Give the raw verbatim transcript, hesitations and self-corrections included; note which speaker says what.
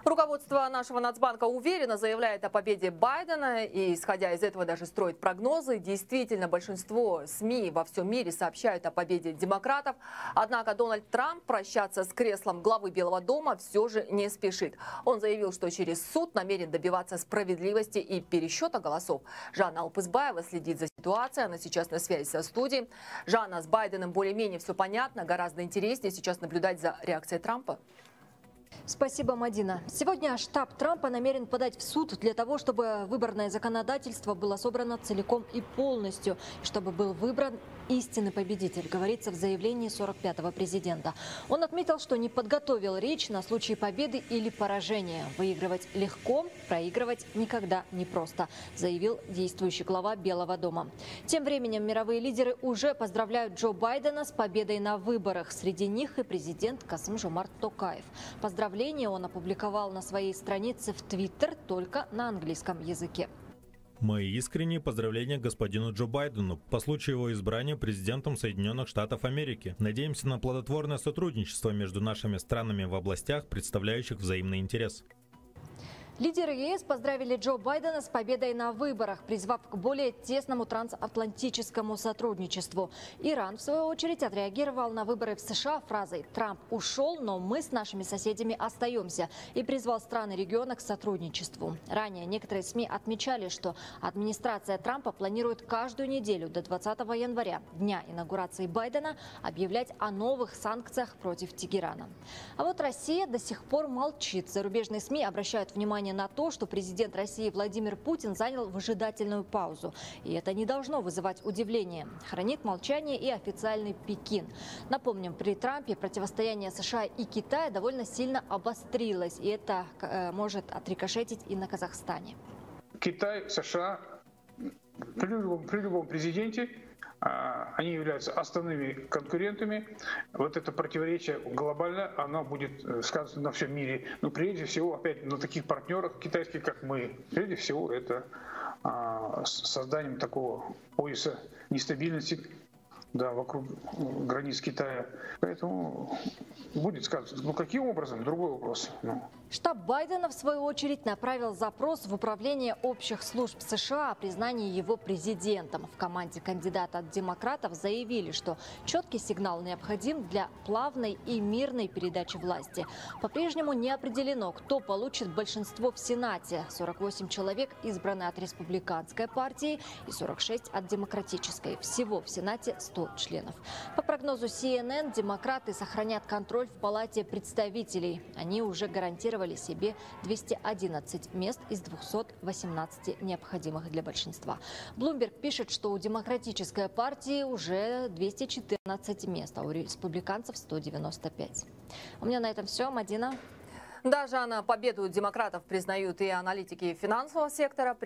Speaker 1: Руководство нашего Нацбанка уверенно заявляет о победе Байдена и, исходя из этого, даже строит прогнозы. Действительно, большинство СМИ во всем мире сообщают о победе демократов. Однако Дональд Трамп прощаться с креслом главы Белого дома все же не спешит. Он заявил, что через суд намерен добиваться справедливости и пересчета голосов. Жанна Алпызбаева следит за ситуацией. Она сейчас на связи со студией. Жанна, с Байденом более-менее все понятно. Гораздо интереснее сейчас наблюдать за реакцией Трампа.
Speaker 2: Спасибо, Мадина. Сегодня штаб Трампа намерен подать в суд для того, чтобы выборное законодательство было собрано целиком и полностью, чтобы был выбран истинный победитель, говорится в заявлении сорок пятого президента. Он отметил, что не подготовил речь на случай победы или поражения. Выигрывать легко, проигрывать никогда не просто, заявил действующий глава Белого дома. Тем временем мировые лидеры уже поздравляют Джо Байдена с победой на выборах. Среди них и президент Касым-Жомарт Токаев. Поздравление он опубликовал на своей странице в Твиттер только на английском языке.
Speaker 3: Мои искренние поздравления господину Джо Байдену по случаю его избрания президентом Соединенных Штатов Америки. Надеемся на плодотворное сотрудничество между нашими странами в областях, представляющих взаимный интерес.
Speaker 2: Лидеры ЕС поздравили Джо Байдена с победой на выборах, призвав к более тесному трансатлантическому сотрудничеству. Иран, в свою очередь, отреагировал на выборы в США фразой «Трамп ушел, но мы с нашими соседями остаемся» и призвал страны региона к сотрудничеству. Ранее некоторые СМИ отмечали, что администрация Трампа планирует каждую неделю до двадцатого января, дня инаугурации Байдена, объявлять о новых санкциях против Тегерана. А вот Россия до сих пор молчит. Зарубежные СМИ обращают внимание на то, что президент России Владимир Путин занял выжидательную паузу. И это не должно вызывать удивления. Хранит молчание и официальный Пекин. Напомним, при Трампе противостояние США и Китая довольно сильно обострилось. И это э, может отрикошетить и на Казахстане.
Speaker 4: Китай, США при любом, при любом президенте они являются основными конкурентами. Вот это противоречие глобально, оно будет сказано на всем мире. Но прежде всего, опять на таких партнерах китайских, как мы. Прежде всего, это созданием такого пояса нестабильности, да, вокруг границ Китая. Поэтому будет сказано. Ну, каким образом? Другой вопрос. Ну.
Speaker 2: Штаб Байдена, в свою очередь, направил запрос в Управление общих служб США о признании его президентом. В команде кандидата от демократов заявили, что четкий сигнал необходим для плавной и мирной передачи власти. По-прежнему не определено, кто получит большинство в Сенате. сорок восемь человек избраны от республиканской партии и сорок шесть от демократической. Всего в Сенате сто членов. По прогнозу Си Эн Эн, демократы сохранят контроль в Палате представителей. Они уже гарантировали себе двести одиннадцать мест из двухсот восемнадцати необходимых для большинства. Блумберг пишет, что у демократической партии уже двести четырнадцать мест, а у республиканцев сто девяносто пять. У меня на этом все. Мадина.
Speaker 1: Да, Жанна, победу демократов признают и аналитики финансового сектора.